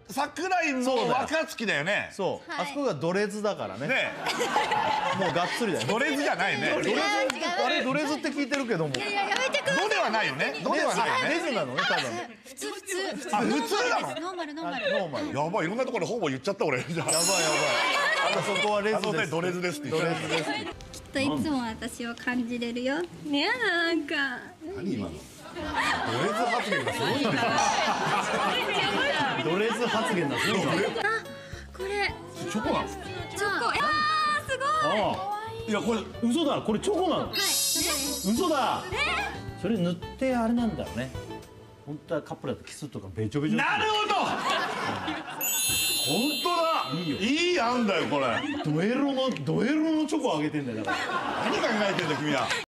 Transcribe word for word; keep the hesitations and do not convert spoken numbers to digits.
桜井も若槻だよね。 そう、あそこがドレズだからね。 ねもうがっつりだよ。 ドレズじゃないね。 ドレズ、あれドレズって聞いてるけども。 いやいや、やめてください。 ドではないよね。ドではないよね。 レズなのね、多分。 普通普通。 あ、普通なの。 ノーマルノーマル。 ノーマル。 やばい、いろんなところほぼ言っちゃった俺。じゃあ。 やばいやばい。あそこはレズです。 ドレズですって言っちゃった。 ドレズです。 きっといつも私を感じれるよ。ねえ、なんか。 何今の。ドレズ発言がすごいんだよ。 ドレズ発言だすごい。 あ、これ。 チョコなの。 チョコ。いやー、すごい。 ああ。いや、これ嘘だ。これチョコなの。 はい。 嘘だ。それ塗ってあれなんだろうね。本当はカップルだとキスとかべちょべちょ。 なるほど。本当だ。いいよ。いい案だよこれ。 ドエロのドエロのチョコあげてんだよだから。 何考えてんだ君は。